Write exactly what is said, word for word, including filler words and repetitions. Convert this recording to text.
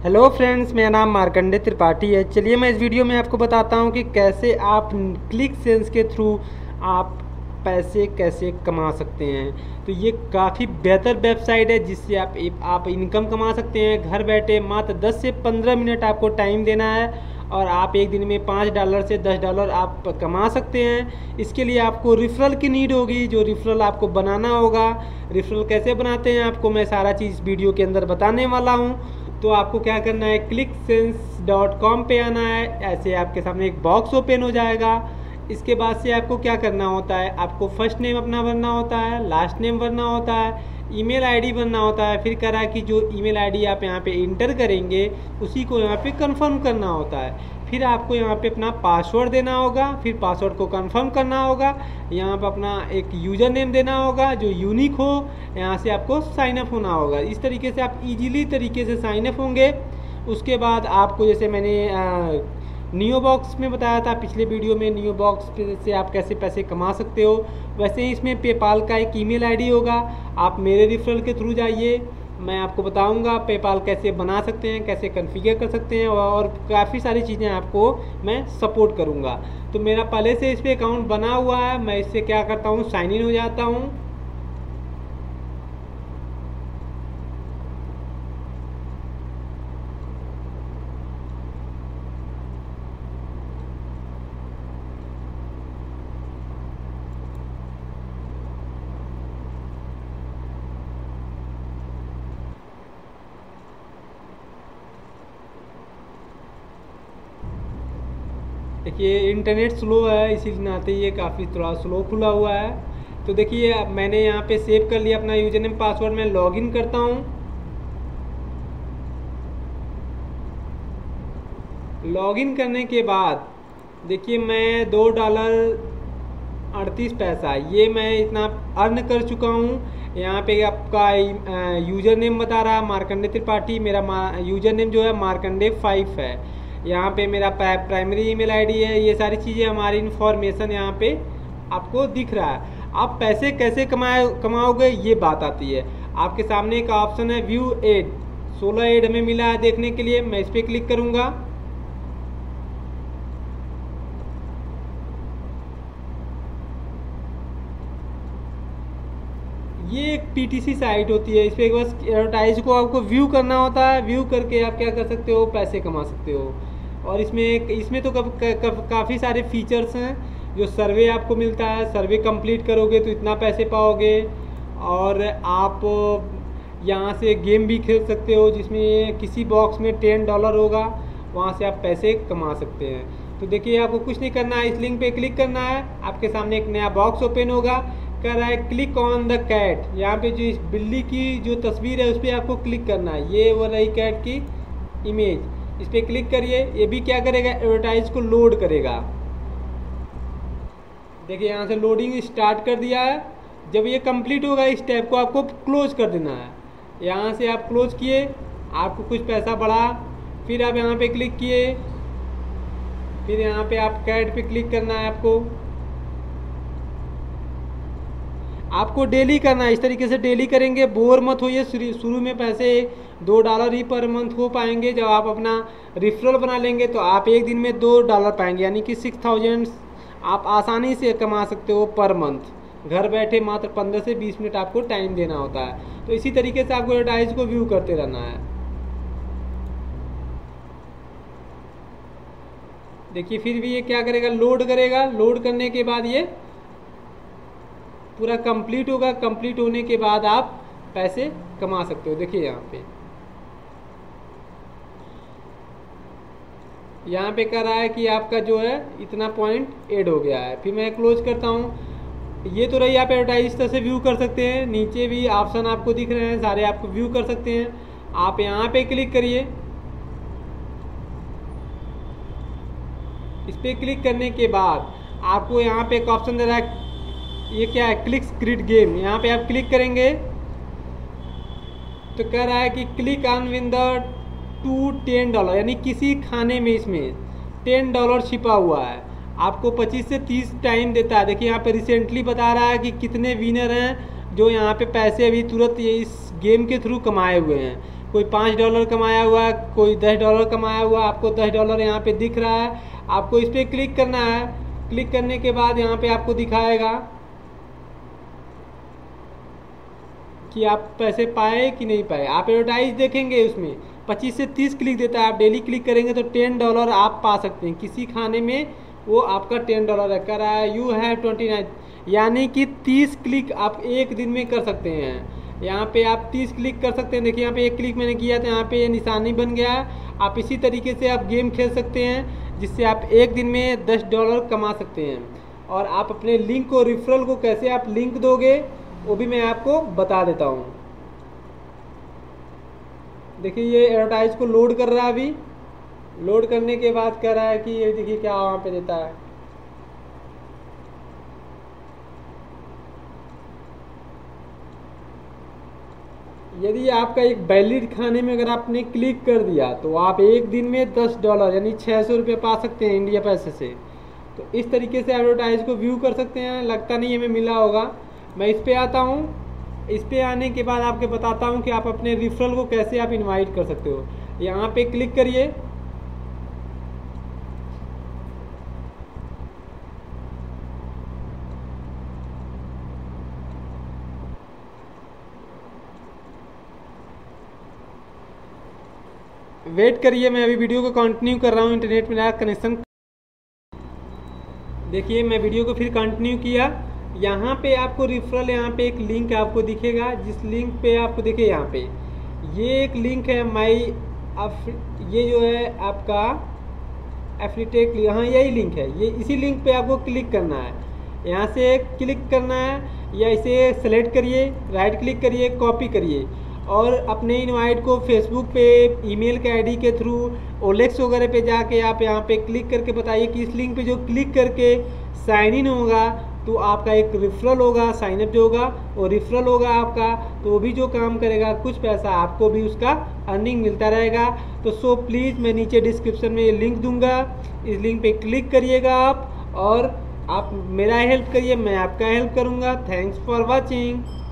Hello friends, मेरा नाम मार्कंडे त्रिपाठी है। चलिए मैं इस वीडियो में आपको बताता हूं कि कैसे आप क्लिक सेंस के थ्रू आप पैसे कैसे कमा सकते हैं। तो ये काफ़ी बेहतर वेबसाइट है जिससे आप आप इनकम कमा सकते हैं घर बैठे। मात्र दस से पंद्रह मिनट आपको टाइम देना है और आप एक दिन में पाँच डॉलर से दस डॉलर आप कमा सकते हैं। इसके लिए आपको रिफरल की नीड होगी, जो रिफरल आपको बनाना होगा। रिफरल कैसे बनाते हैं आपको मैं सारा चीज़ वीडियो के अंदर बताने वाला हूँ। तो आपको क्या करना है, क्लिक सेंस डॉट कॉम पे आना है। ऐसे आपके सामने एक बॉक्स ओपन हो जाएगा। इसके बाद से आपको क्या करना होता है, आपको फर्स्ट नेम अपना भरना होता है, लास्ट नेम भरना होता है, ईमेल आईडी भरना होता है। फिर कह रहा है कि जो ईमेल आईडी आप यहाँ पे इंटर करेंगे उसी को यहाँ पे कंफर्म करना होता है। फिर आपको यहाँ पे अपना पासवर्ड देना होगा, फिर पासवर्ड को कंफर्म करना होगा। यहाँ पे अपना एक यूज़र नेम देना होगा जो यूनिक हो। यहाँ से आपको साइन अप होना होगा। इस तरीके से आप इजीली तरीके से साइन अप होंगे। उसके बाद आपको, जैसे मैंने नियो बॉक्स में बताया था पिछले वीडियो में, नियो बॉक्स से आप कैसे पैसे कमा सकते हो, वैसे ही इसमें पेपाल का एक ईमेल आईडी होगा। आप मेरे रेफरल के थ्रू जाइए, मैं आपको बताऊंगा पेपाल कैसे बना सकते हैं, कैसे कॉन्फ़िगर कर सकते हैं और काफ़ी सारी चीज़ें आपको मैं सपोर्ट करूंगा। तो मेरा पहले से इस पर अकाउंट बना हुआ है। मैं इससे क्या करता हूँ, साइन इन हो जाता हूँ। देखिए इंटरनेट स्लो है, इसी नाते ये काफ़ी थोड़ा स्लो खुला हुआ है। तो देखिए मैंने यहाँ पे सेव कर लिया अपना यूजर नेम पासवर्ड। मैं लॉगिन करता हूँ। लॉगिन करने के बाद देखिए मैं दो डॉलर अड़तीस पैसा ये मैं इतना अर्न कर चुका हूँ। यहाँ पे आपका यूजर नेम बता रहा है मार्कंडे त्रिपाठी। मेरा यूजर नेम जो है मार्कंडे फाइव है। यहाँ पे मेरा प्राइमरी ईमेल आईडी है। ये सारी चीज़ें हमारी इन्फॉर्मेशन यहाँ पे आपको दिख रहा है। आप पैसे कैसे कमाए कमाओगे ये बात आती है। आपके सामने एक ऑप्शन है व्यू एड, सोलह एड हमें मिला है देखने के लिए। मैं इस पर क्लिक करूँगा। ये एक पीटीसी साइट होती है। इस पर बस एडवर्टाइज को आपको व्यू करना होता है। व्यू करके आप क्या कर सकते हो, पैसे कमा सकते हो। और इसमें एक इसमें तो कब, कब, काफ़ी सारे फीचर्स हैं। जो सर्वे आपको मिलता है, सर्वे कंप्लीट करोगे तो इतना पैसे पाओगे। और आप यहाँ से गेम भी खेल सकते हो जिसमें किसी बॉक्स में टेन डॉलर होगा, वहाँ से आप पैसे कमा सकते हैं। तो देखिए आपको कुछ नहीं करना है, इस लिंक पे क्लिक करना है। आपके सामने एक नया बॉक्स ओपन होगा। कर रहा है क्लिक ऑन द कैट। यहाँ पे जो इस बिल्ली की जो तस्वीर है उस पर आपको क्लिक करना है। ये वो रही कैट की इमेज, इस पर क्लिक करिए। ये भी क्या करेगा, एडवर्टाइज को लोड करेगा। देखिए यहाँ से लोडिंग स्टार्ट कर दिया है। जब ये कंप्लीट होगा इस टैब को आपको क्लोज कर देना है। यहाँ से आप क्लोज किए, आपको कुछ पैसा बढ़ा। फिर आप यहाँ पे क्लिक किए, फिर यहाँ पे आप कैट पे क्लिक करना है। आपको आपको डेली करना है। इस तरीके से डेली करेंगे, बोर मत होइए। शुरू में पैसे दो डॉलर ही पर मंथ हो पाएंगे। जब आप अपना रिफरल बना लेंगे तो आप एक दिन में दो डॉलर पाएंगे, यानी कि सिक्स थाउजेंड आप आसानी से कमा सकते हो पर मंथ घर बैठे। मात्र पंद्रह से बीस मिनट आपको टाइम देना होता है। तो इसी तरीके से आपको एडवर्टाइज को व्यू करते रहना है। देखिए फिर भी ये क्या करेगा, लोड करेगा। लोड करने के बाद ये पूरा कंप्लीट होगा। कंप्लीट होने के बाद आप पैसे कमा सकते हो। देखिए यहाँ पे यहाँ पे कह रहा है कि आपका जो है इतना पॉइंट ऐड हो गया है। फिर मैं क्लोज करता हूँ। ये तो रही, आप एडवर्टाइज इस तरह से व्यू कर सकते हैं। नीचे भी ऑप्शन आपको दिख रहे हैं, सारे आपको व्यू कर सकते हैं। आप यहाँ पे क्लिक करिए। इस पर क्लिक करने के बाद आपको यहाँ पे एक ऑप्शन दे रहा है, ये क्या है, क्लिक क्रिएट गेम। यहाँ पे आप क्लिक करेंगे तो कह रहा है कि click on win the two ten dollar, यानी किसी खाने में इसमें टेन डॉलर छिपा हुआ है। आपको पच्चीस से तीस टाइम देता है। देखिए यहाँ पे रिसेंटली बता रहा है कि कितने विनर हैं जो यहाँ पे पैसे अभी तुरंत ये इस गेम के थ्रू कमाए हुए हैं। कोई पाँच डॉलर कमाया हुआ, कोई दस डॉलर कमाया हुआ, आपको दस डॉलर यहाँ पे दिख रहा है। आपको इस पर क्लिक करना है। क्लिक करने के बाद यहाँ पे आपको दिखाएगा कि आप पैसे पाए कि नहीं पाए। आप एडवर्टाइज देखेंगे, उसमें पच्चीस से तीस क्लिक देता है। आप डेली क्लिक करेंगे तो टेन डॉलर आप पा सकते हैं किसी खाने में, वो आपका टेन डॉलर है कर रहा है। यू हैव ट्वेंटी नाइन, यानी कि तीस क्लिक आप एक दिन में कर सकते हैं। यहाँ पे आप तीस क्लिक कर सकते हैं। देखिए यहाँ पे एक क्लिक मैंने किया तो यहाँ पे ये निशानी बन गया है। आप इसी तरीके से आप गेम खेल सकते हैं, जिससे आप एक दिन में दस डॉलर कमा सकते हैं। और आप अपने लिंक को, रिफरल को कैसे आप लिंक दोगे वो भी मैं आपको बता देता हूँ। देखिए ये एडवर्टाइज को लोड कर रहा है। अभी लोड करने के बाद कह रहा है कि ये देखिए क्या वहाँ पे देता है। यदि आपका एक वैलिड खाने में अगर आपने क्लिक कर दिया तो आप एक दिन में दस डॉलर यानी छः सौ रुपये पा सकते हैं इंडिया पैसे से। तो इस तरीके से एडवर्टाइज को व्यू कर सकते हैं। लगता नहीं हमें मिला होगा। मैं इस पे आता हूँ। इस पे आने के बाद आपके बताता हूँ कि आप अपने रिफरल को कैसे आप इनवाइट कर सकते हो। यहाँ पे क्लिक करिए। वेट करिए, मैं अभी वीडियो को कंटिन्यू कर रहा हूँ। इंटरनेट में नया कनेक्शन। देखिए मैं वीडियो को फिर कंटिन्यू किया। यहाँ पे आपको रिफरल, यहाँ पे एक लिंक आपको दिखेगा। जिस लिंक पे आपको देखिए यहाँ पे ये एक लिंक है माई, ये जो है आपका एफिलिएट, हाँ यही लिंक है। ये इसी लिंक पे आपको क्लिक करना है। यहाँ से क्लिक करना है या इसे सेलेक्ट करिए, राइट क्लिक करिए, कॉपी करिए और अपने इनवाइट को फेसबुक पे ईमेल के आईडी के थ्रू ओलेक्स वगैरह पे जाके आप यहाँ पे क्लिक करके बताइए कि इस लिंक पे जो क्लिक करके साइन इन होगा तो आपका एक रिफरल होगा, साइनअप जो होगा वो रिफरल होगा आपका। तो वो भी जो काम करेगा कुछ पैसा आपको भी उसका अर्निंग मिलता रहेगा। तो सो प्लीज़ मैं नीचे डिस्क्रिप्शन में ये लिंक दूंगा, इस लिंक पे क्लिक करिएगा आप और आप मेरा हेल्प करिए, मैं आपका हेल्प करूँगा। Thanks for watching.